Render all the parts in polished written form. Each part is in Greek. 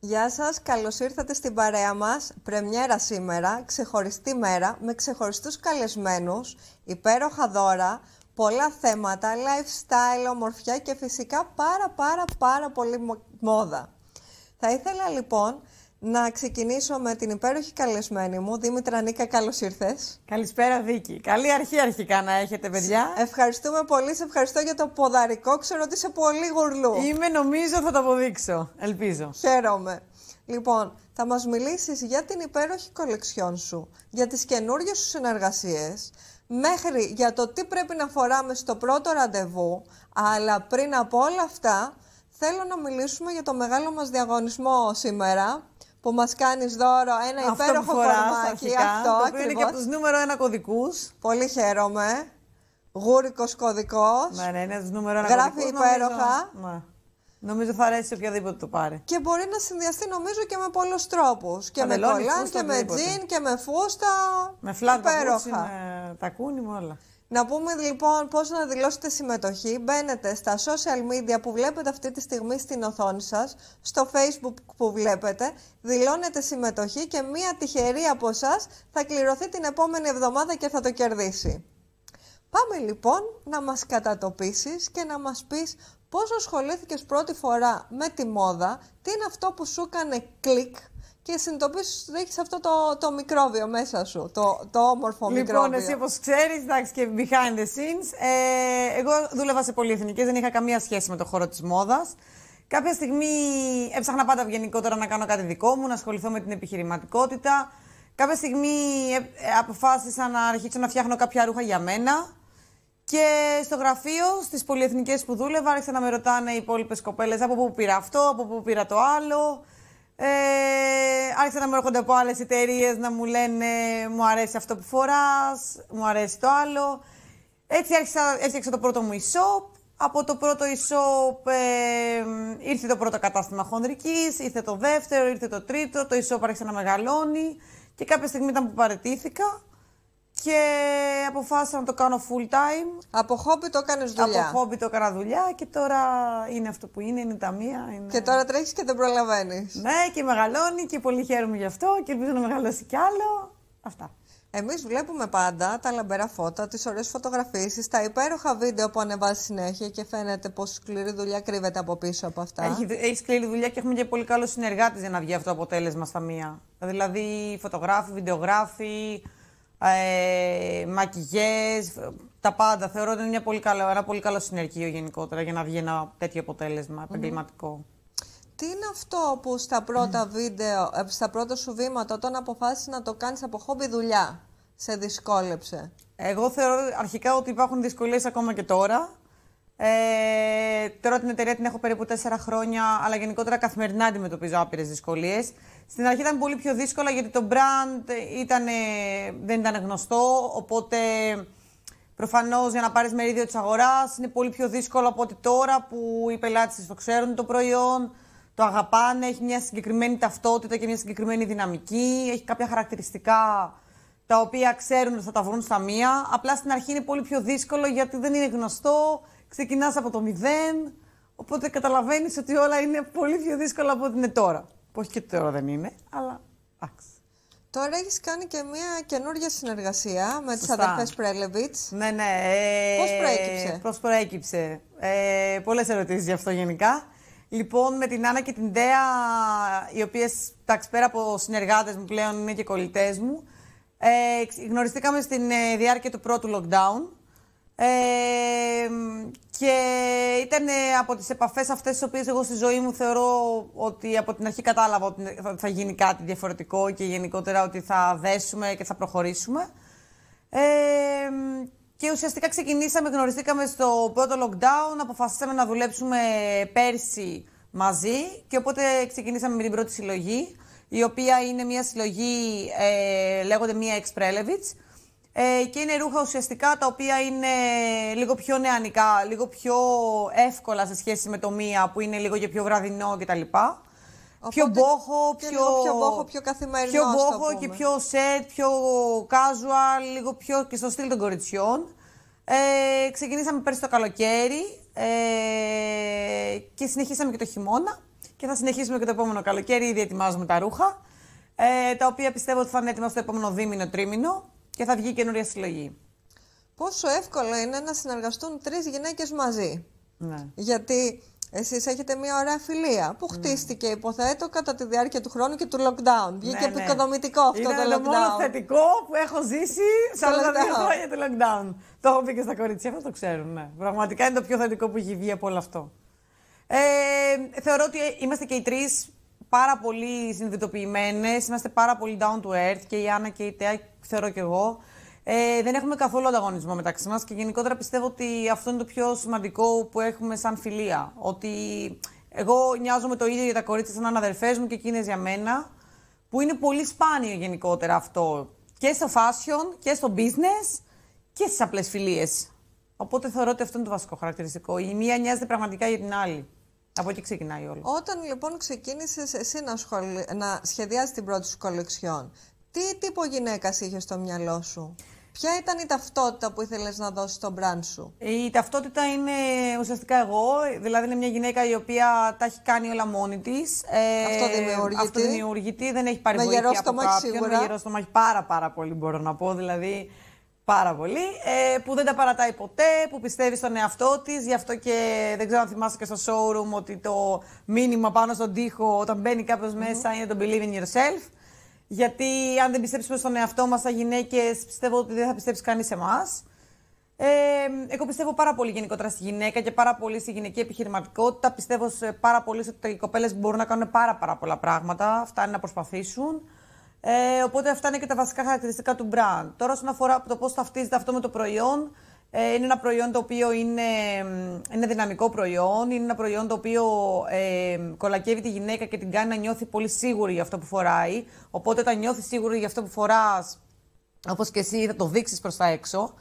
Γεια σας, καλώς ήρθατε στην παρέα μας. Πρεμιέρα σήμερα, ξεχωριστή μέρα, με ξεχωριστούς καλεσμένους, υπέροχα δώρα, πολλά θέματα, lifestyle, ομορφιά και φυσικά πάρα πολύ μόδα. Θα ήθελα λοιπόν να ξεκινήσω με την υπέροχη καλεσμένη μου, Δήμητρα Νίκα, καλώς ήρθες. Καλησπέρα Βίκη. Καλή αρχή αρχικά να έχετε, παιδιά. Ευχαριστούμε πολύ, σε ευχαριστώ για το ποδαρικό, ξέρω ότι είσαι πολύ γουρλού. Νομίζω θα το αποδείξω, ελπίζω. Χαίρομαι. Λοιπόν, θα μας μιλήσεις για την υπέροχη κολεξιόν σου, για τις καινούργιες σου συνεργασίες, μέχρι για το τι πρέπει να φοράμε στο πρώτο ραντεβού, αλλά πριν από όλα αυτά, θέλω να μιλήσουμε για το μεγάλο μας διαγωνισμό σήμερα, που μας κάνεις δώρο ένα αυτό υπέροχο κορμάκι. Αυτό, το οποίο είναι και από τους νούμερο 1 κωδικούς. Πολύ χαίρομαι. Γούρικος κωδικός. Ναι, είναι τους νούμερο 1 Γράφει κωδικούς. υπέροχα. Νομίζω θα αρέσει οποιαδήποτε το πάρει. Και μπορεί να συνδυαστεί νομίζω και με πολλούς τρόπους. Και με κολάν και με τζιν και με φούστα. Με φλάτ παπούτσι, με τακούνι, με όλα. Να πούμε λοιπόν πώς να δηλώσετε συμμετοχή. Μπαίνετε στα social media που βλέπετε αυτή τη στιγμή στην οθόνη σας, στο Facebook που βλέπετε, δηλώνετε συμμετοχή και μία τυχερή από εσάς θα κληρωθεί την επόμενη εβδομάδα και θα το κερδίσει. Πάμε λοιπόν να μας κατατοπίσεις και να μας πεις πώς ασχολήθηκες πρώτη φορά με τη μόδα, τι είναι αυτό που σου έκανε κλικ και συνειδητοποιήσεις ότι έχεις αυτό το μικρόβιο μέσα σου, το όμορφο μικρόβιο. Λοιπόν, εσύ όπως ξέρεις, εντάξει, και behind the scenes, εγώ δούλευα σε πολυεθνικές, δεν είχα καμία σχέση με το χώρο της μόδας. Κάποια στιγμή έψαχνα πάντα γενικότερα να κάνω κάτι δικό μου, να ασχοληθώ με την επιχειρηματικότητα. Κάποια στιγμή αποφάσισα να αρχίσω να φτιάχνω κάποια ρούχα για μένα. Και στο γραφείο, στις πολυεθνικές που δούλευα, άρχισαν να με ρωτάνε οι υπόλοιπες κοπέλες από πού πήρα αυτό, από πού πήρα το άλλο. Άρχισαν να με έρχονται από άλλες εταιρείες να μου λένε μου αρέσει αυτό που φοράς, μου αρέσει το άλλο. Έτσι έφτιαξα το πρώτο μου e-shop. Από το πρώτο e-shop ήρθε το πρώτο κατάστημα χονδρικής, ήρθε το δεύτερο, ήρθε το τρίτο, το e-shop άρχισε να μεγαλώνει και κάποια στιγμή ήταν που παραιτήθηκα. Και αποφάσισα να το κάνω full time. Από χόμπι το έκανες δουλειά. Από χόμπι το έκανα δουλειά και τώρα είναι αυτό που είναι ταμεία. Και τώρα τρέχεις και δεν προλαβαίνεις. Ναι, και μεγαλώνει και πολύ χαίρομαι γι' αυτό και ελπίζω να μεγαλώσει κι άλλο. Αυτά. Εμείς βλέπουμε πάντα τα λαμπερά φώτα, τις ωραίες φωτογραφίσεις, τα υπέροχα βίντεο που ανεβάζει συνέχεια και φαίνεται πόσο σκληρή δουλειά κρύβεται από πίσω από αυτά. Έχει σκληρή δουλειά και έχουμε και πολύ καλό συνεργάτη για να βγει αυτό το αποτέλεσμα στα μία. Δηλαδή φωτογράφοι, βιντεογράφοι. Μακιγιές, τα πάντα. Θεωρώ ότι είναι ένα πολύ καλό συνεργείο γενικότερα για να βγει ένα τέτοιο αποτέλεσμα επαγγελματικό. Τι είναι αυτό που στα πρώτα βίντεο, στα πρώτα σου βήματα, όταν αποφάσισες να το κάνεις από χόμπι δουλειά, σε δυσκόλεψε? Εγώ θεωρώ αρχικά ότι υπάρχουν δυσκολίες ακόμα και τώρα. Τώρα την εταιρεία την έχω περίπου 4 χρόνια, αλλά γενικότερα καθημερινά αντιμετωπίζω άπειρες δυσκολίες. Στην αρχή ήταν πολύ πιο δύσκολα γιατί το brand δεν ήταν γνωστό, οπότε προφανώς για να πάρεις μερίδιο της αγοράς είναι πολύ πιο δύσκολο από ότι τώρα που οι πελάτες το ξέρουν το προϊόν, το αγαπάνε, έχει μια συγκεκριμένη ταυτότητα και μια συγκεκριμένη δυναμική, έχει κάποια χαρακτηριστικά τα οποία ξέρουν ότι θα τα βρουν στα μία. Απλά στην αρχή είναι πολύ πιο δύσκολο γιατί δεν είναι γνωστό. Ξεκινάς από το 0, οπότε καταλαβαίνεις ότι όλα είναι πολύ πιο δύσκολα από ό,τι είναι τώρα. Που όχι και τώρα δεν είναι, αλλά εντάξει. Τώρα έχεις κάνει και μια καινούργια συνεργασία με τις αδερφές Πρέλεβιτς. Ναι. Πώς προέκυψε? Πώς προέκυψε? Πολλές ερωτήσεις γι' αυτό γενικά. Λοιπόν, με την Άννα και την Δέα, οι οποίες, εντάξει, πέρα από συνεργάτες μου πλέον είναι και κολλητές μου, γνωριστήκαμε στην διάρκεια του πρώτου lockdown. Και ήταν από τις επαφές αυτές τις οποίες εγώ στη ζωή μου θεωρώ ότι από την αρχή κατάλαβα ότι θα γίνει κάτι διαφορετικό και γενικότερα ότι θα δέσουμε και θα προχωρήσουμε. Και ουσιαστικά γνωριστήκαμε στο πρώτο lockdown, αποφασίσαμε να δουλέψουμε πέρσι μαζί και οπότε ξεκινήσαμε με την πρώτη συλλογή, η οποία είναι μια συλλογή, λέγονται Μία Ex Prelevitz. Και είναι ρούχα ουσιαστικά τα οποία είναι λίγο πιο νεανικά, λίγο πιο εύκολα σε σχέση με το Μία που είναι λίγο και πιο βραδινό κτλ. Πιο μπόχο, πιο καθημερινό. Πιο μπόχο και πιο set, πιο casual, λίγο πιο και στο στυλ των κοριτσιών. Ξεκινήσαμε πέρσι το καλοκαίρι και συνεχίσαμε και το χειμώνα. και θα συνεχίσουμε και το επόμενο καλοκαίρι. Ήδη ετοιμάζουμε τα ρούχα, τα οποία πιστεύω ότι θα είναι έτοιμα στο επόμενο δίμηνο-τρίμηνο και θα βγει καινούρια συλλογή. Πόσο εύκολο είναι να συνεργαστούν 3 γυναίκες μαζί? Ναι. Γιατί εσείς έχετε μια ωραία φιλία που χτίστηκε, υποθέτω, κατά τη διάρκεια του χρόνου και του lockdown. Βγήκε επικοδομητικό αυτό το lockdown. Είναι το μόνο θετικό που έχω ζήσει 42 χρόνια του lockdown. Το έχω πει και στα κορίτσια, αυτό το ξέρουν. Ναι. Πραγματικά είναι το πιο θετικό που έχει βγει από όλο αυτό. Θεωρώ ότι είμαστε και οι 3 πάρα πολύ συνειδητοποιημένες, είμαστε πάρα πολύ down to earth, και η Άννα και η Τέα, θεωρώ και εγώ. Δεν έχουμε καθόλου ανταγωνισμό μεταξύ μας και γενικότερα πιστεύω ότι αυτό είναι το πιο σημαντικό που έχουμε σαν φιλία. Ότι εγώ νοιάζομαι το ίδιο για τα κορίτσια σαν αδερφές μου και εκείνες για μένα, που είναι πολύ σπάνιο γενικότερα αυτό και στο fashion και στο business και στις απλές φιλίες. Οπότε θεωρώ ότι αυτό είναι το βασικό χαρακτηριστικό. Η μία νοιάζεται πραγματικά για την άλλη. Από εκεί ξεκινάει όλο. Όταν λοιπόν ξεκίνησες εσύ να σχεδιάζεις την πρώτη σου κολεξιόν, τι τύπο γυναίκας είχες στο μυαλό σου? Ποια ήταν η ταυτότητα που ήθελες να δώσεις στο μπραντ σου? Η ταυτότητα είναι ουσιαστικά εγώ. Δηλαδή είναι μια γυναίκα η οποία τα έχει κάνει όλα μόνη της. Αυτοδημιουργητή. Δεν έχει πάρει βοήθεια από κάποιον. Με γερό στομάχι πάρα πολύ, μπορώ να πω. Δηλαδή πάρα πολύ. Που δεν τα παρατάει ποτέ, που πιστεύει στον εαυτό της. Γι' αυτό και δεν ξέρω αν θυμάσαι και στο showroom ότι το μήνυμα πάνω στον τοίχο όταν μπαίνει κάποιος μέσα είναι το believe in yourself. Γιατί αν δεν πιστέψουμε στον εαυτό μας, σαν γυναίκες, πιστεύω ότι δεν θα πιστέψει κανείς σε εμάς. Εγώ πιστεύω πάρα πολύ γενικότερα στη γυναίκα και πάρα πολύ στη γυναική επιχειρηματικότητα. Πιστεύω πάρα πολύ ότι οι κοπέλες μπορούν να κάνουν πάρα πολλά πράγματα. Φτάνει να προσπαθήσουν. Οπότε αυτά είναι και τα βασικά χαρακτηριστικά του brand. Τώρα, όσον αφορά το πώς ταυτίζεται αυτό με το προϊόν, είναι ένα προϊόν το οποίο είναι δυναμικό προϊόν, είναι ένα προϊόν το οποίο κολακεύει τη γυναίκα και την κάνει να νιώθει πολύ σίγουρη για αυτό που φοράει. Οπότε όταν νιώθει σίγουρη για αυτό που φοράς, όπως και εσύ, θα το δείξεις προς τα έξω.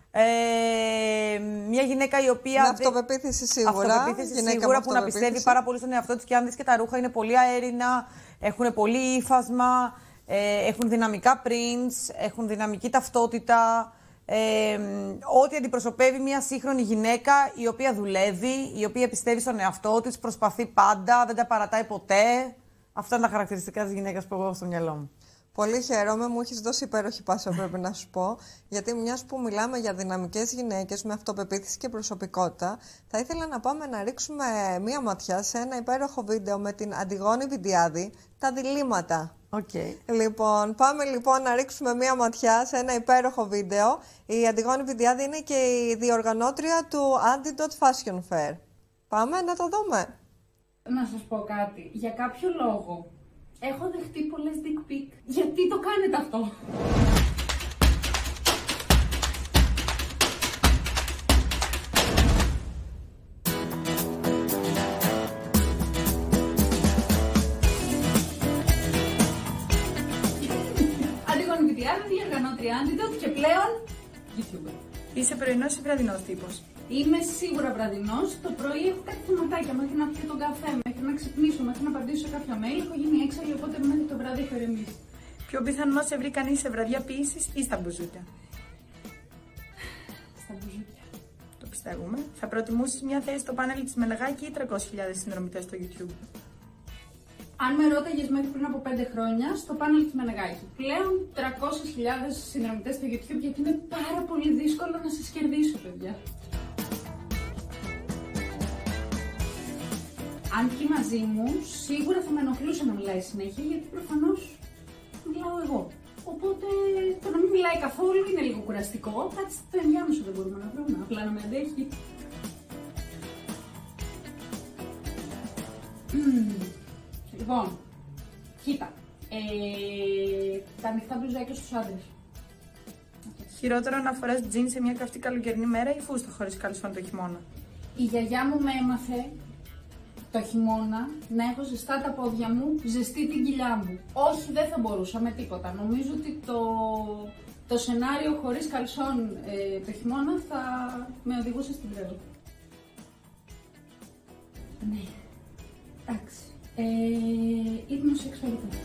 Μια γυναίκα η οποία. Με αυτοπεποίθηση σίγουρα. Σίγουρα που να πιστεύει πάρα πολύ στον εαυτό της, και αν δεις και τα ρούχα είναι πολύ αέρινα, έχουν πολύ ύφασμα, έχουν δυναμικά prints, έχουν δυναμική ταυτότητα. Ό,τι αντιπροσωπεύει μια σύγχρονη γυναίκα η οποία δουλεύει, η οποία πιστεύει στον εαυτό της, προσπαθεί πάντα, δεν τα παρατάει ποτέ. Αυτά είναι τα χαρακτηριστικά της γυναίκας που εγώ έχω στο μυαλό μου. Πολύ χαίρομαι, μου έχεις δώσει υπέροχη πάσα, πρέπει να σου πω. Γιατί μιας που μιλάμε για δυναμικές γυναίκες με αυτοπεποίθηση και προσωπικότητα, θα ήθελα να πάμε να ρίξουμε μία ματιά σε ένα υπέροχο βίντεο με την Αντιγόνη Βιντιάδη, τα διλήμματα. Okay. Λοιπόν, πάμε λοιπόν να ρίξουμε μία ματιά σε ένα υπέροχο βίντεο. Η Αντιγόνη Βιντιάδη είναι και η διοργανώτρια του Antidote Fashion Fair. Πάμε να το δούμε. Να σας πω κάτι. Για κάποιο λόγο έχω δεχτεί πολλές dick pic. Γιατί το κάνετε αυτό? Αντιγόνη Βιντιάδη, διοργανώτρια Antidote και πλέον YouTuber. Είσαι πρωινός ή βραδινός τύπος? Είμαι σίγουρα βραδινός. Το πρωί έχω κάτι θεματάκια μέχρι να πιω τον καφέ, μέχρι να ξυπνήσω, μέχρι να απαντήσω σε κάποια mail. Έχω γίνει έξαλλη, οπότε μέχρι το βράδυ έχω ηρεμήσει. Πιο πιθανό σε βρει κανείς σε βραδιά ποίησης ή στα μπουζούκια? Στα μπουζούκια. Το πιστεύουμε. Θα προτιμούσεις μια θέση στο πάνελ της Μενεγάκη ή 300.000 συνδρομητές στο YouTube? Αν με ρώταγες μέχρι πριν από 5 χρόνια, στο πάνελ της Μενεγάκη. Πλέον 300.000 συνδρομητές στο YouTube, γιατί είναι πάρα πολύ δύσκολο να σας κερδίσω, παιδιά. Αν και μαζί μου, σίγουρα θα με ενοχλούσε να μιλάει συνέχεια, γιατί προφανώς μιλάω εγώ. Οπότε το να μην μιλάει καθόλου είναι λίγο κουραστικό. Κάτι στο ενδιάμεσο δεν μπορούμε να βρούμε, απλά να με αντέχει. Λοιπόν, κοίτα. Τα ανοιχτά μπλουζάκια στους άντρες. Χειρότερο να φοράς τζιν σε μια καυτή καλοκαιρινή μέρα ή φούστα χωρίς καλσόν το χειμώνα? Η γιαγιά μου με έμαθε το χειμώνα να έχω ζεστά τα πόδια μου, ζεστή την κοιλιά μου. Όχι, δεν θα μπορούσα με τίποτα. Νομίζω ότι το σενάριο χωρίς καλσόν το χειμώνα θα με οδηγούσε στην τρέλα. Ναι, εντάξει. Ύπνο σεξουαλικά.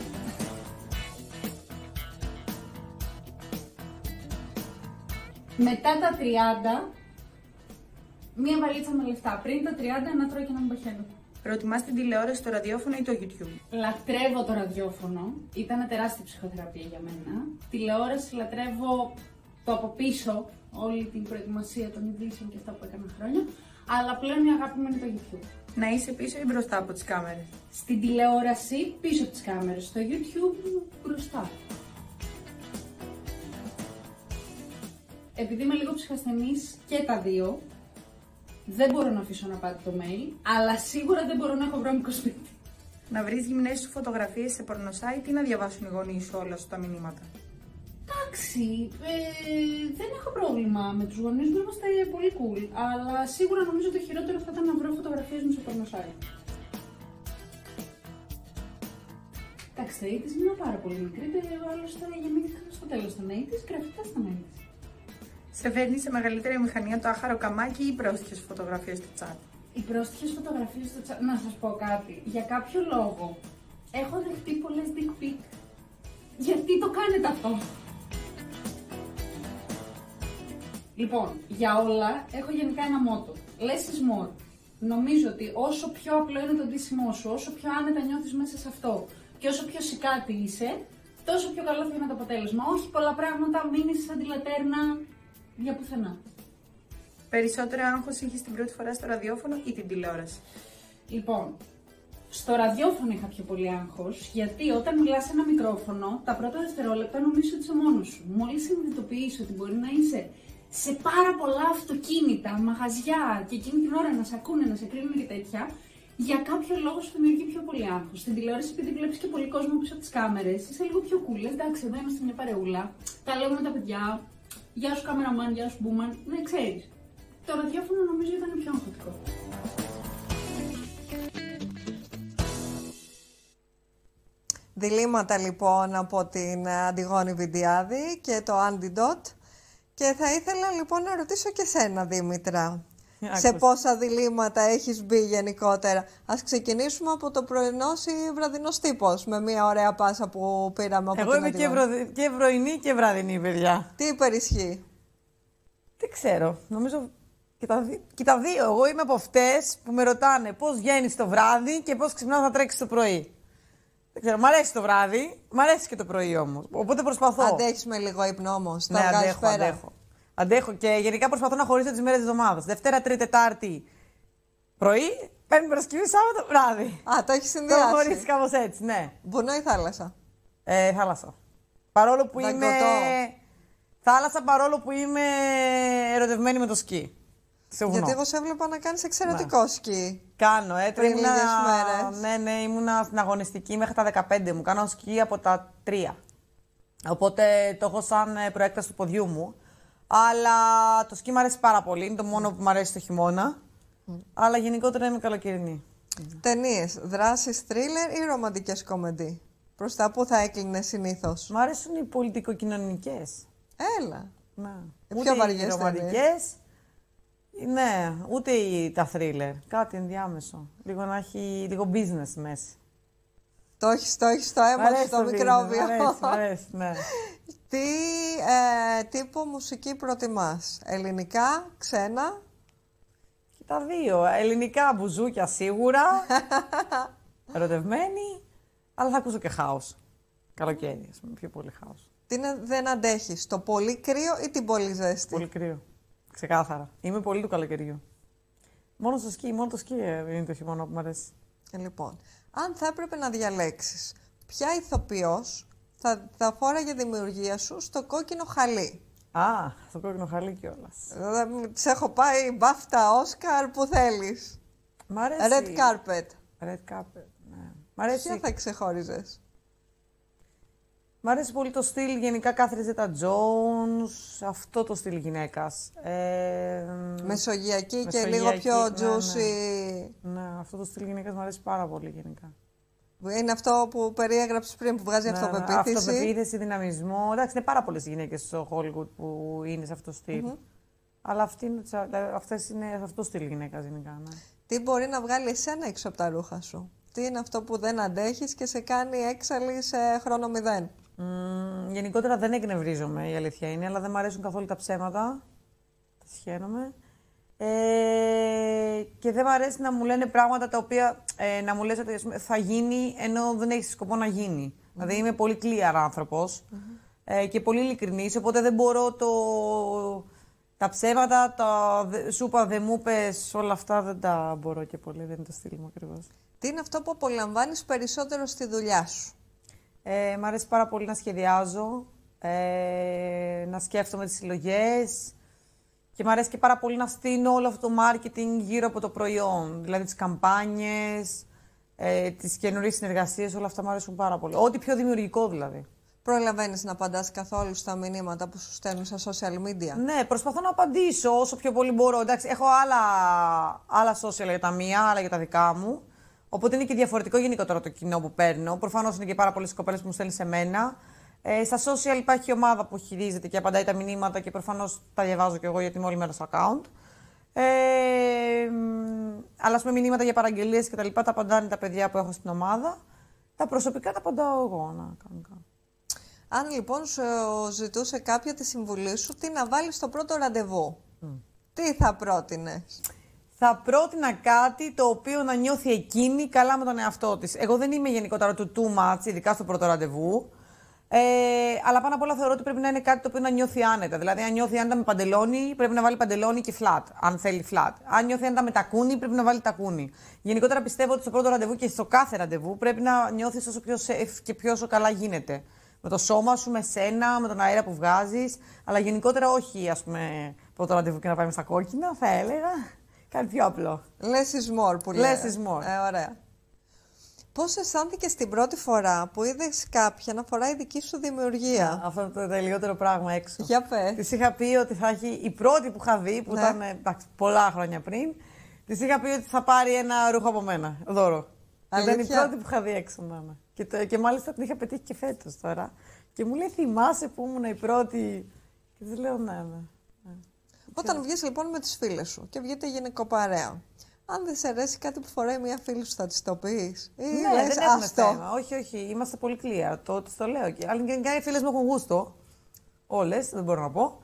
Μετά τα 30, μία βαλίτσα με λεφτά. Πριν τα 30, να τρώω και να μην παχαίνω. Προτιμάς την τηλεόραση, το ραδιόφωνο ή το YouTube? Λατρεύω το ραδιόφωνο. Ήταν τεράστια ψυχοθεραπεία για μένα. Τηλεόραση λατρεύω το από πίσω, όλη την προετοιμασία των ειδήσεων και αυτά που έκανα χρόνια. Αλλά πλέον η αγάπη μου είναι το YouTube. Να είσαι πίσω ή μπροστά από τις κάμερες? Στην τηλεόραση πίσω από τις κάμερες, στο YouTube μπροστά. Επειδή είμαι λίγο ψυχασθενής και τα δύο, δεν μπορώ να αφήσω αναπάτητο mail, αλλά σίγουρα δεν μπορώ να έχω βρώμικο σπίτι. Να βρεις γυμνές σου φωτογραφίες σε πορνο site ή να διαβάσουν οι γονείς σου όλα σου τα μηνύματα? Εντάξει, δεν έχω πρόβλημα με τους γονείς μου, είμαστε πολύ cool, αλλά σίγουρα νομίζω το χειρότερο θα ήταν να βρω φωτογραφίες μου σε πορνο site. Εντάξει, τα 80's ήμουν πάρα πολύ μικρή, άλλωστε γεννήθηκα στο τέλος των 80's, γραφτικά στα 90's. Σε φέρνει σε μεγαλύτερη μηχανία το άχαρο καμάκι ή πρόστιχες φωτογραφίες στο chat? Οι πρόστιχες φωτογραφίες στο chat, να σας πω κάτι, για κάποιο λόγο έχω δεχτεί πολλές dick pic. Γιατί το κάνετε αυτό? Λοιπόν, για όλα έχω γενικά ένα μότο. Less is more. Νομίζω ότι όσο πιο απλό είναι το ντύσιμό σου, όσο πιο άνετα νιώθεις μέσα σε αυτό και όσο πιο σικάτη είσαι, τόσο πιο καλό θα είναι το αποτέλεσμα. Όχι πολλά πράγματα, μείνεις σαν τη λατέρνα για πουθενά. Περισσότερο άγχος είχες την πρώτη φορά στο ραδιόφωνο ή την τηλεόραση? Λοιπόν, στο ραδιόφωνο είχα πιο πολύ άγχος, γιατί όταν μιλάς σε ένα μικρόφωνο, τα πρώτα δευτερόλεπτα νομίζεις ότι είσαι μόνος σου. Μόλις συνειδητοποιείς ότι μπορεί να είσαι σε πάρα πολλά αυτοκίνητα, μαγαζιά και εκείνη την ώρα να σε ακούνε, να σε κρίνουν και τέτοια, για κάποιο λόγο σου δημιουργεί πιο πολύ άγχος. Στην τηλεόραση, επειδή βλέπεις και πολύ κόσμο πίσω από τις κάμερες, είσαι λίγο πιο cool. Εντάξει, εδώ είμαστε μια παρεούλα. Τα λέμε με τα παιδιά. Γεια σου κάμεραμαν, γεια σου μπούμαν. Ναι, ξέρεις. Το ραδιόφωνο νομίζω ήταν πιο αγχωτικό. Διλήμματα λοιπόν από την Αντιγόνη Βιντιάδη και το Antidote. Και θα ήθελα λοιπόν να ρωτήσω και σένα, Δήμητρα. Σε πόσα διλήμματα έχεις μπει γενικότερα? Ας ξεκινήσουμε από το πρωινός ή βραδινός τύπος, με μια ωραία πάσα που πήραμε από Εγώ την είμαι και πρωινή και βραδινή, παιδιά. Τι υπερισχύει? Δεν ξέρω. Νομίζω και τα δύο. Εγώ είμαι από αυτές που με ρωτάνε πώς βγαίνεις το βράδυ και πώς ξυπνάς να τρέξεις το πρωί. Δεν ξέρω, μ' αρέσει το βράδυ, μ' αρέσει και το πρωί όμως. Οπότε προσπαθώ. Αντέχεις με λίγο ύπνο όμως? Ναι, αντέχω και γενικά προσπαθώ να χωρίσω τις μέρες της εβδομάδας. Δευτέρα, Τρίτη, Τετάρτη πρωί, Πέμπτη, Παρασκευή, Σάββατο βράδυ. Α, το έχεις συνδυάσει. Το έχω χωρίσει κάπως έτσι, ναι. Βουνό ή θάλασσα? Θάλασσα. Παρόλο που Δαγκωτό. Θάλασσα, παρόλο που είμαι ερωτευμένη με το σκι. Γιατί εγώ σε έβλεπα να κάνεις εξαιρετικό σκι. Κάνω, πριν λίγες μέρες. Ναι, ήμουνα στην αγωνιστική μέχρι τα 15 μου. Κάνω σκι από τα 3. Οπότε το έχω σαν προέκταση του ποδιού μου. Αλλά το σκι μου αρέσει πάρα πολύ. Είναι το μόνο που μου αρέσει το χειμώνα. Αλλά γενικότερα είμαι καλοκαιρινή. Ταινίες, δράσεις, θρίλερ ή ρομαντικές κομμεντί? Προς τα που θα έκλεινε συνήθως? Μ' αρέσουν οι πολιτικοκοινωνικές. Έλα. Ναι. Πιο βαριές οι ρομαντικές. Ναι, ούτε τα θρίλερ. Κάτι ενδιάμεσο. Λίγο να έχει λίγο business μέσα. Το έχεις στο αίμα σου το μικρόβιο. Μ' αρέσει, ναι. Τι τύπο μουσική προτιμάς? Ελληνικά, ξένα? Και τα δύο. Ελληνικά μπουζούκια σίγουρα. Ερωτευμένη. Αλλά θα ακούσω και χάος. Καλοκαίρι, ας πούμε, πιο πολύ χάος. Τι δεν αντέχεις, το πολύ κρύο ή την πολύ ζέστη? Πολύ κρύο. Ξεκάθαρα. Είμαι πολύ του καλοκαιριού. Μόνο το σκι είναι το χειμώνα που μου αρέσει. Λοιπόν, αν θα έπρεπε να διαλέξεις, ποια ηθοποιός θα φόραγε δημιουργία σου στο κόκκινο χαλί? Α, στο κόκκινο χαλί κιόλας. Τις έχω πάει μπάφτα, Όσκαρ, που θέλεις. Μ' αρέσει. Red carpet. Red carpet, ναι. Μ' αρέσει. Ποια θα ξεχώριζες? Μ' αρέσει πολύ το στυλ γενικά Catherine Zeta-Jones, αυτό το στυλ γυναίκας. Μεσογειακή και λίγο πιο juicy. Ναι, αυτό το στυλ γυναίκας μου αρέσει πάρα πολύ γενικά. Είναι αυτό που περιέγραψες πριν, που βγάζει αυτοπεποίθηση. Αυτοπεποίθηση, δυναμισμό. Εντάξει, είναι πάρα πολλές γυναίκες στο Hollywood που είναι σε αυτό το στυλ. Αλλά αυτές είναι σε αυτό το στυλ γυναίκας γενικά. Ναι. Τι μπορεί να βγάλει εσένα έξω από τα ρούχα σου? Τι είναι αυτό που δεν αντέχεις και σε κάνει έξαλλη σε χρόνο μηδέν? Γενικότερα δεν εκνευρίζομαι, η αλήθεια είναι, αλλά δεν μου αρέσουν καθόλου τα ψέματα. Τα σχαίνομαι. Και δεν μου αρέσει να μου λένε πράγματα τα οποία να μου λες ότι θα γίνει ενώ δεν έχει σκοπό να γίνει. Δηλαδή είμαι πολύ clear άνθρωπος και πολύ ειλικρινής, οπότε δεν μπορώ τα ψέματα, σου είπα, δεν μου πες, όλα αυτά δεν τα μπορώ και πολύ, δεν είναι το στυλ μου ακριβώς. Τι είναι αυτό που απολαμβάνεις περισσότερο στη δουλειά σου? Μ' αρέσει πάρα πολύ να σχεδιάζω, να σκέφτομαι τις συλλογές και μ' αρέσει και πάρα πολύ να στείνω όλο αυτό το marketing γύρω από το προϊόν, δηλαδή τις καμπάνιες, τις καινούριες συνεργασίες, όλα αυτά μου αρέσουν πάρα πολύ. Ό,τι πιο δημιουργικό δηλαδή. Προλαβαίνεις να απαντάς καθόλου στα μηνύματα που σου στέλνουν στα social media? Ναι, προσπαθώ να απαντήσω όσο πιο πολύ μπορώ. Εντάξει, έχω άλλα social για τα μία, άλλα για τα δικά μου. Οπότε είναι και διαφορετικό γενικότερα το κοινό που παίρνω. Προφανώς είναι και πάρα πολλές κοπέλες που μου στέλνουν σε μένα. Στα social υπάρχει ομάδα που χειρίζεται και απαντάει τα μηνύματα και προφανώς τα διαβάζω κι εγώ γιατί είμαι όλη μέρα στο account. Αλλά ας πούμε μηνύματα για παραγγελίες και τα λοιπά τα απαντάνε τα παιδιά που έχω στην ομάδα. Τα προσωπικά τα απαντάω εγώ να κάνω κάτι. Αν λοιπόν σου ζητούσε κάποια τη συμβουλή σου, τι να βάλεις στο πρώτο ραντεβού, τι θα πρότεινες? Θα πρότεινα κάτι το οποίο να νιώθει εκείνη καλά με τον εαυτό της. Εγώ δεν είμαι γενικότερα του too much, ειδικά στο πρώτο ραντεβού. Αλλά πάνω απ' όλα θεωρώ ότι πρέπει να είναι κάτι το οποίο να νιώθει άνετα. Δηλαδή, αν νιώθει άνετα με παντελόνι, πρέπει να βάλει παντελόνι και flat, αν θέλει flat. Αν νιώθει άνετα με τακούνι, πρέπει να βάλει τακούνι. Γενικότερα πιστεύω ότι στο πρώτο ραντεβού και στο κάθε ραντεβού πρέπει να νιώθεις όσο πιο safe και πιο όσο καλά γίνεται. Με το σώμα σου, με σένα, με τον αέρα που βγάζεις. Αλλά γενικότερα όχι, ας πούμε, πρώτο ραντεβού και να πάμε στα κόκκινα, θα έλεγα. Κάτι πιο απλό. Less is more που λέει. Less is more. Ωραία. Πώς αισθάνθηκες την πρώτη φορά που είδες κάποια να φοράει δική σου δημιουργία? Αυτό το λιγότερο πράγμα έξω. Για πες. Της είχα πει ότι θα έχει η πρώτη που είχα δει, που ήταν εντάξει, πολλά χρόνια πριν. Της είχα πει ότι θα πάρει ένα ρούχο από μένα, δώρο. Ήταν η πρώτη που είχα δει έξω. Και μάλιστα την είχα πετύχει και φέτος τώρα. Και μου λέει, θυμάσαι που ήμουν η πρώτη. Και της λέω, ναι. Όταν βγεις λοιπόν με τις φίλες σου και βγείτε γυναικοπαρέα, αν δεν σε αρέσει κάτι που φοράει μια φίλη σου, θα της το πεις? Ή ναι, λες, δεν έχουμε άστο? θέμα. Όχι, είμαστε πολύ clear. Το λέω. Και γενικά οι φίλες μου έχουν γούστο. Όλες, δεν μπορώ να πω.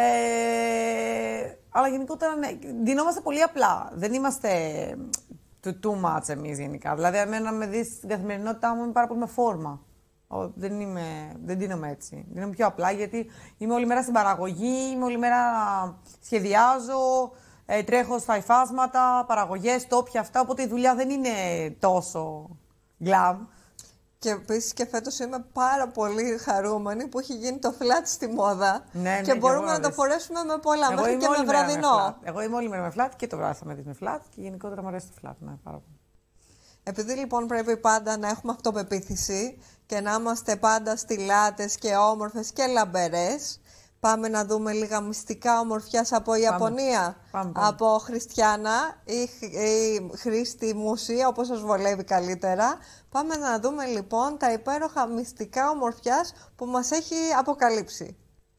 Αλλά γενικότερα ναι, ντυνόμαστε πολύ απλά. Δεν είμαστε too much εμείς γενικά. Δηλαδή, εμένα με δεις στην καθημερινότητά μου είμαι πάρα πολύ με φόρμα. Δεν ντύνομαι έτσι. Ντύνομαι πιο απλά γιατί είμαι όλη μέρα στην παραγωγή, είμαι όλη μέρα σχεδιάζω, τρέχω στα υφάσματα, παραγωγές, τόπια αυτά. Οπότε η δουλειά δεν είναι τόσο glam. Και επίσης και φέτος είμαι πάρα πολύ χαρούμενη που έχει γίνει το flat στη μόδα. Ναι, και μπορούμε να το φορέσουμε με πολλά, μέχρι και με βραδινό. Εγώ είμαι όλη μέρα με flat και το βράδυ θα με δεις με flat και γενικότερα μου αρέσει το flat. Ναι, πάρα πολύ. Επειδή λοιπόν πρέπει πάντα να έχουμε αυτοπεποίθηση και να είμαστε πάντα στιλάτες και όμορφες και λαμπερές, πάμε να δούμε λίγα μυστικά ομορφιάς από Ιαπωνία. Πάμε. Από Χριστιανά ή Χρήστη Μουσία, όπως σας βολεύει καλύτερα. Πάμε να δούμε λοιπόν τα υπέροχα μυστικά ομορφιάς που μας έχει αποκαλύψει.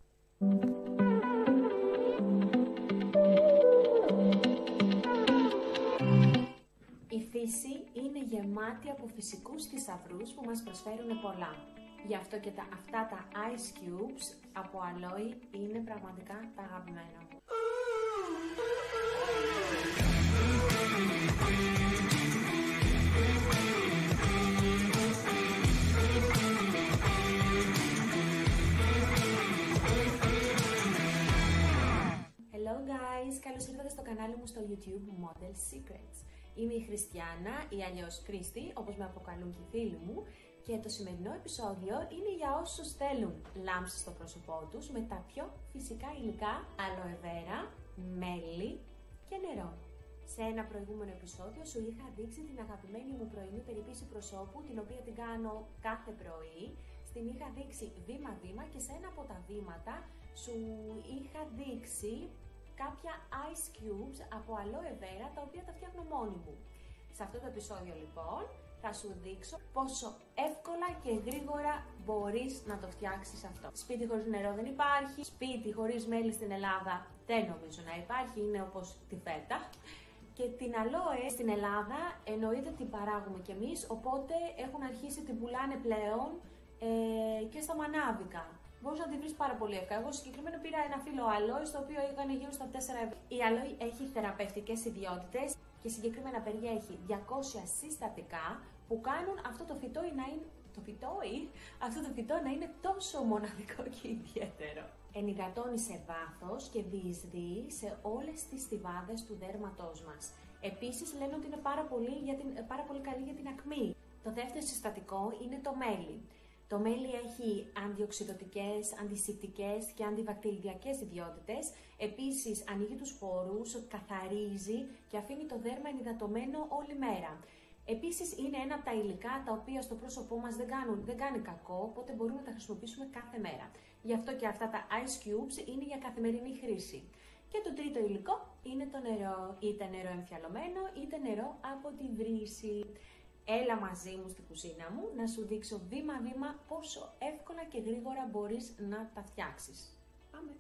Η φύση είναι γεμάτη από φυσικούς θησαυρούς που μας προσφέρουν πολλά. Γι' αυτό και αυτά τα ice cubes από αλόι είναι πραγματικά τα αγαπημένα μου. Hello guys! Καλώς ήρθατε στο κανάλι μου στο YouTube Model Secrets. Είμαι η Χριστιανά ή αλλιώς Κρίστη, όπως με αποκαλούν και οι φίλοι μου, και το σημερινό επεισόδιο είναι για όσους θέλουν λάμψη στο πρόσωπό τους με τα πιο φυσικά υλικά, aloe vera, μέλι και νερό. Σε ένα προηγούμενο επεισόδιο σου είχα δείξει την αγαπημένη μου πρωινή περιποίηση προσώπου, την οποία την κάνω κάθε πρωί. Στην είχα δείξει βήμα-βήμα και σε ένα από τα βήματα σου είχα δείξει κάποια ice cubes από aloe vera, τα οποία τα φτιάχνω μόνη μου. Σε αυτό το επεισόδιο λοιπόν θα σου δείξω πόσο εύκολα και γρήγορα μπορείς να το φτιάξεις αυτό. Σπίτι χωρίς νερό δεν υπάρχει, σπίτι χωρίς μέλι στην Ελλάδα δεν νομίζω να υπάρχει, είναι όπως τη φέτα. Και την αλόε στην Ελλάδα εννοείται την παράγουμε κι εμείς, οπότε έχουν αρχίσει την πουλάνε πλέον και στα μανάβικα. μπορείς να τη βρεις πάρα πολύ εύκολα. Εγώ συγκεκριμένα πήρα ένα φύλλο αλόη, το οποίο έκανε γύρω στα 4 ευρώ. Η αλόη έχει θεραπευτικές ιδιότητες και συγκεκριμένα περιέχει 200 συστατικά που κάνουν αυτό το φυτό να είναι. Αυτό το φυτό να είναι τόσο μοναδικό και ιδιαίτερο. Ενυδατώνει σε βάθος και διεισδύει σε όλες τις στιβάδες του δέρματός μας. Επίσης λένε ότι είναι πάρα πολύ καλή για την ακμή. Το δεύτερο συστατικό είναι το μέλι. Το μέλι έχει αντιοξυδωτικές, αντισηπτικές και αντιβακτηριδιακές ιδιότητες. Επίσης ανοίγει τους πόρους, καθαρίζει και αφήνει το δέρμα ενυδατωμένο όλη μέρα. Επίσης είναι ένα από τα υλικά τα οποία στο πρόσωπό μας δεν κάνει κακό, οπότε μπορούμε να τα χρησιμοποιήσουμε κάθε μέρα. Γι' αυτό και αυτά τα ice cubes είναι για καθημερινή χρήση. Και το τρίτο υλικό είναι το νερό, είτε νερό εμφιαλωμένο είτε νερό από τη βρύση. Έλα μαζί μου στην κουζίνα μου να σου δείξω βήμα-βήμα πόσο εύκολα και γρήγορα μπορείς να τα φτιάξεις. Πάμε!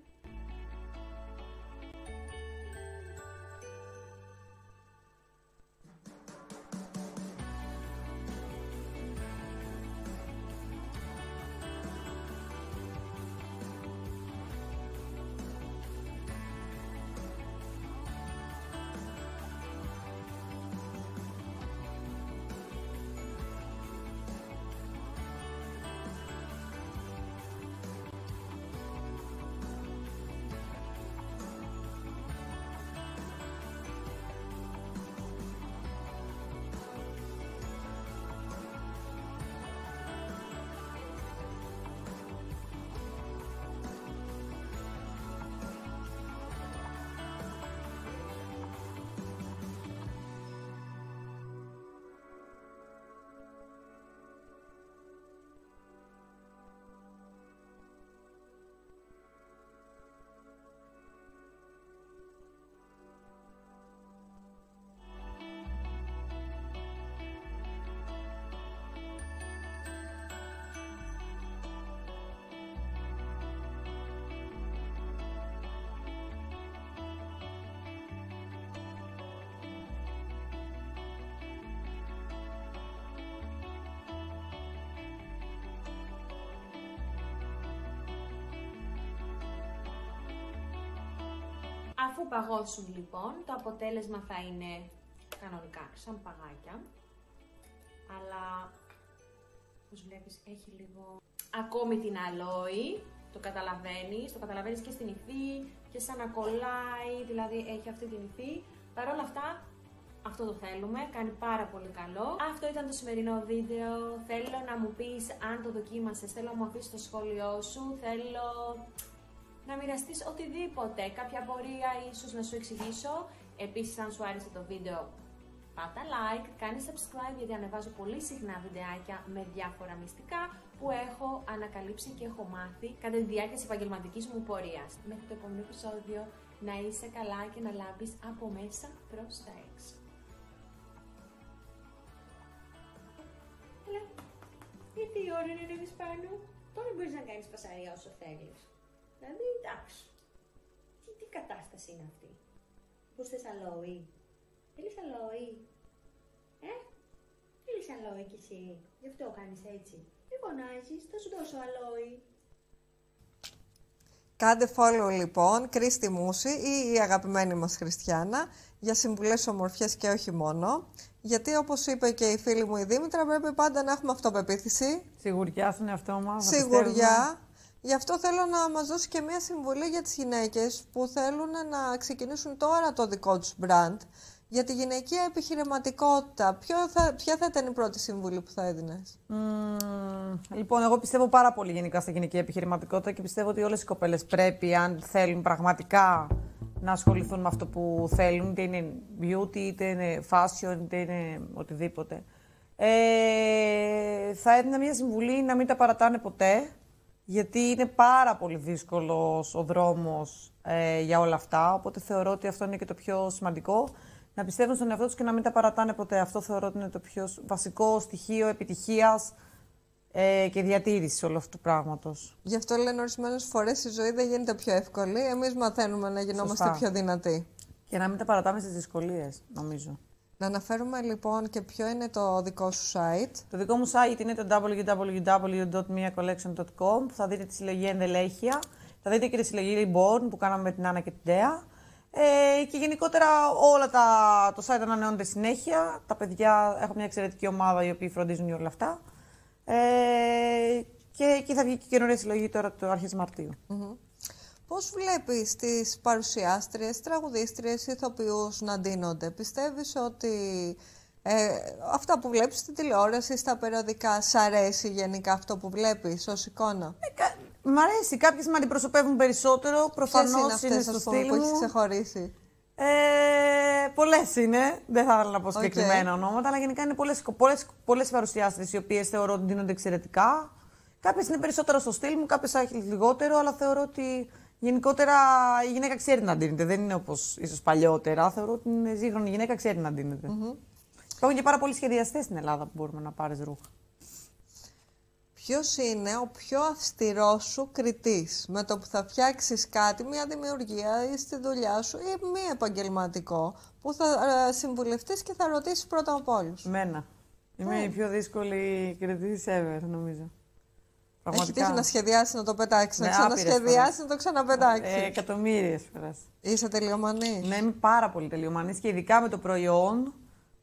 Αφού παγώσουν λοιπόν, το αποτέλεσμα θα είναι κανονικά σαν παγάκια, αλλά όπως βλέπεις έχει λίγο ακόμη την αλόη, το καταλαβαίνεις και στην υφή και σαν να κολλάει, δηλαδή έχει αυτή την υφή. Παρ' όλα αυτά, αυτό το θέλουμε, κάνει πάρα πολύ καλό. Αυτό ήταν το σημερινό βίντεο, θέλω να μου πεις αν το δοκίμασες, θέλω να μου αφήσεις το σχόλιο σου, θέλω να μοιραστείς οτιδήποτε, κάποια απορία ίσως να σου εξηγήσω. Επίσης, αν σου άρεσε το βίντεο, πάτα like, κάνε subscribe γιατί ανεβάζω πολύ συχνά βιντεάκια με διάφορα μυστικά που έχω ανακαλύψει και έχω μάθει κατά τη διάρκεια της επαγγελματικής μου πορείας. Μέχρι το επόμενο επεισόδιο, να είσαι καλά και να λάμπεις από μέσα προς τα έξω. Έλα, γιατί η ώρα είναι να ανέβεις πάνω. Τώρα μπορείς να κάνεις φασαρία όσο θέλεις. Δηλαδή, εντάξει, τι κατάσταση είναι αυτή. Πώς θες αλόη. Θέλεις αλόη. Θέλεις αλόη κι εσύ. Γι' αυτό κάνεις έτσι. Δεν φωνάζεις, θα σου δώσω αλόη. Κάντε follow λοιπόν, Κρίστη Μούση ή η αγαπημένη μας Χριστιάνα, για συμβουλές ομορφιές και όχι μόνο. Γιατί όπως είπε και η φίλη μου η Δήμητρα, πρέπει πάντα να έχουμε αυτοπεποίθηση. Σιγουριά στον εαυτό μας. Σιγουριά. Γι' αυτό θέλω να μας δώσει και μία συμβουλή για τις γυναίκες που θέλουν να ξεκινήσουν τώρα το δικό τους brand. Για τη γυναικεία επιχειρηματικότητα, ποια θα ήταν η πρώτη συμβουλή που θα έδινες? Λοιπόν, εγώ πιστεύω πάρα πολύ γενικά στη γυναικεία επιχειρηματικότητα και πιστεύω ότι όλες οι κοπέλες πρέπει, αν θέλουν πραγματικά να ασχοληθούν με αυτό που θέλουν, είτε είναι beauty, είτε είναι fashion, είτε είναι οτιδήποτε. Θα έδινα μία συμβουλή να μην τα παρατάνε ποτέ, γιατί είναι πάρα πολύ δύσκολος ο δρόμος για όλα αυτά, οπότε θεωρώ ότι αυτό είναι και το πιο σημαντικό. Να πιστεύουν στον εαυτό τους και να μην τα παρατάνε ποτέ. Αυτό θεωρώ ότι είναι το πιο βασικό στοιχείο επιτυχίας και διατήρησης όλου αυτού του πράγματος. Γι' αυτό λένε ορισμένες φορές η ζωή δεν γίνεται πιο εύκολη. Εμείς μαθαίνουμε να γινόμαστε πιο δυνατοί. Και να μην τα παρατάμε στις δυσκολίες, νομίζω. Να αναφέρουμε λοιπόν και ποιο είναι το δικό σου site. Το δικό μου site είναι το www.miacollection.com, που θα δείτε τη συλλογή ενδελέχεια. Θα δείτε και τη συλλογή Reborn που κάναμε με την Άννα και την Τέα. Και γενικότερα όλα το site ανανεώνεται συνέχεια. Τα παιδιά, έχω μια εξαιρετική ομάδα οι οποίοι φροντίζουν όλα αυτά. Και εκεί θα βγει και καινούργια συλλογή τώρα το αρχές Μαρτίου. Πώς βλέπεις τις παρουσιάστριες, τραγουδίστριες, ηθοποιούς να ντύνονται? Πιστεύεις ότι αυτά που βλέπεις στην τηλεόραση, στα περιοδικά, σ' αρέσει γενικά αυτό που βλέπεις ως εικόνα? Μ' αρέσει. Κάποιες με αντιπροσωπεύουν περισσότερο. Προφανώς είναι αυτές, στο ας πούμε, στυλ που μου. έχεις ξεχωρίσει? Πολλές είναι. Δεν θα ήθελα να πω συγκεκριμένα ονόματα, αλλά γενικά είναι πολλές παρουσιάστριες οι οποίες θεωρώ ότι ντύνονται εξαιρετικά. Κάποιες είναι περισσότερο στο στυλ μου, κάποιες λιγότερο, αλλά θεωρώ ότι γενικότερα η γυναίκα ξέρει να ντύνεται. Δεν είναι όπως ίσως παλιότερα. Θεωρώ ότι είναι σύγχρονη γυναίκα, ξέρει να ντύνεται. Υπάρχουν και πάρα πολλοί σχεδιαστές στην Ελλάδα που μπορούμε να πάρεις ρούχα. Ποιος είναι ο πιο αυστηρός σου κριτής με το που θα φτιάξεις κάτι, μια δημιουργία ή στη δουλειά σου ή μη επαγγελματικό, που θα συμβουλευτείς και θα ρωτήσεις πρώτα από όλους? Εμένα. Είμαι η πιο δύσκολη κριτής ever, νομίζω. Έχει τύχει να σχεδιάσει, να το πετάξει, Ναι, να ξανασχεδιάσει, να το ξαναπετάξει. Εκατομμύριες φορές. Είσαι τελειομανής? Ναι, είμαι πάρα πολύ τελειομανής και ειδικά με το προϊόν.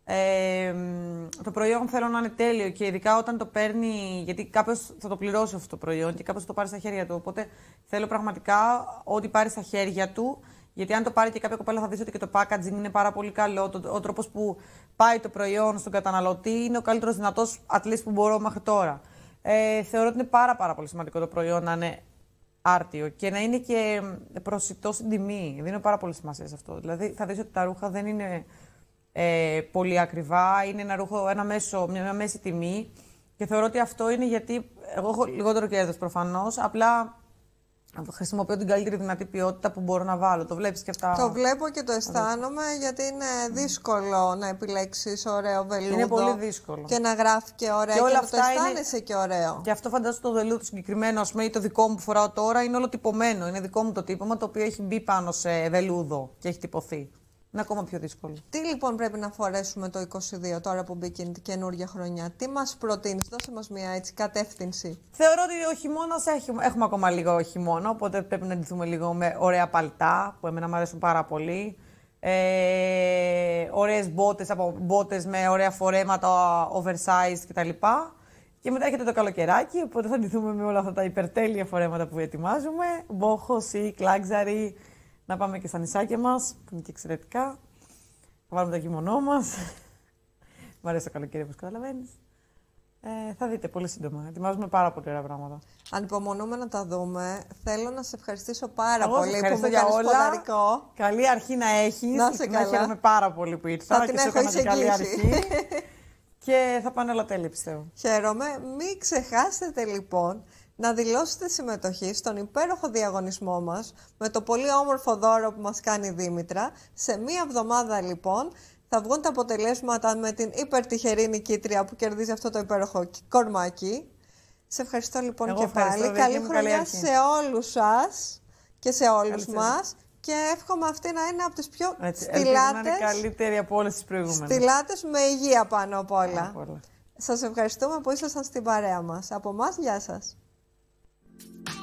Το προϊόν θέλω να είναι τέλειο και ειδικά όταν το παίρνει, γιατί κάποιος θα το πληρώσει αυτό το προϊόν και κάποιος θα το πάρει στα χέρια του. Οπότε θέλω πραγματικά ό,τι πάρει στα χέρια του, γιατί αν το πάρει και κάποια κοπέλα θα δεις ότι και το packaging είναι πάρα πολύ καλό. Ο τρόπος που πάει το προϊόν στον καταναλωτή είναι ο καλύτερος δυνατός at least που μπορώ μέχρι τώρα. Θεωρώ ότι είναι πάρα πολύ σημαντικό το προϊόν να είναι άρτιο και να είναι και προσιτό στην τιμή. Δίνω πάρα πολύ σημασία σε αυτό. Δηλαδή θα δεις ότι τα ρούχα δεν είναι πολύ ακριβά, είναι ένα ρούχο, μια μέση τιμή και θεωρώ ότι αυτό είναι γιατί εγώ έχω λιγότερο κέρδος προφανώς, απλά χρησιμοποιώ την καλύτερη δυνατή ποιότητα που μπορώ να βάλω. Το βλέπεις και αυτά? Το βλέπω και το αισθάνομαι, γιατί είναι δύσκολο να επιλέξεις ωραίο βελούδο. Είναι πολύ δύσκολο. Και να γράφει και ωραία και, όλα να αυτά το αισθάνεσαι και ωραίο. Και αυτό φαντάζομαι το βελούδο συγκεκριμένο, ας πούμε, ή το δικό μου που φοράω τώρα, είναι όλο τυπωμένο. Είναι δικό μου το τύπωμα, το οποίο έχει μπει πάνω σε βελούδο και έχει τυπωθεί. Είναι ακόμα πιο δύσκολο. Τι λοιπόν πρέπει να φορέσουμε το 22, τώρα που μπήκε την καινούργια χρονιά? Τι μας προτείνεις? Δώσε μας μια έτσι κατεύθυνση. Θεωρώ ότι ο χειμώνας έχουμε ακόμα λίγο χειμώνα, οπότε πρέπει να ντυθούμε λίγο με ωραία παλτά, που εμένα μου αρέσουν πάρα πολύ. Ωραίες μπότες με ωραία φορέματα, oversized κτλ. Και μετά έχετε το καλοκαιράκι, οπότε θα ντυθούμε με όλα αυτά τα υπερτέλεια φορέματα που ετοιμάζουμε. Μπόχο ή κλάξαρι. Να πάμε και στα νησάκια μας, που είναι και εξαιρετικά. Θα βάλουμε το κιμονό μας. Μ' αρέσει το καλοκαίρι, όπως καταλαβαίνεις. Θα δείτε πολύ σύντομα. Ετοιμάζουμε πάρα πολύ ωραία πράγματα. Ανυπομονούμε να τα δούμε. Θέλω να σε ευχαριστήσω πάρα Εγώ πολύ που με για κάνεις όλα. ποδαρικό. Καλή αρχή να έχεις. Να είσαι καλά. Χαίρομαι πάρα πολύ που ήρθα. Θα την έχω καλή αρχή. εισεγγίσει. Και θα πάνε όλα τέλεια, πιστεύω. Χαίρομαι. Μην ξεχάσετε λοιπόν να δηλώσετε συμμετοχή στον υπέροχο διαγωνισμό μας με το πολύ όμορφο δώρο που μας κάνει η Δήμητρα. Σε μία εβδομάδα λοιπόν θα βγουν τα αποτελέσματα με την υπερτυχερή νικήτρια που κερδίζει αυτό το υπέροχο κορμάκι. Σε ευχαριστώ λοιπόν και πάλι. Καλή χρονιά σε όλους σας και σε όλους μας. Και εύχομαι αυτή να είναι από τις πιο στιλάτες. Να είναι καλύτερη από όλες τις προηγούμενες. Στιλάτες με υγεία πάνω απ' όλα. Σας ευχαριστούμε που ήσασταν στην παρέα μας. Από εμάς, γεια σας.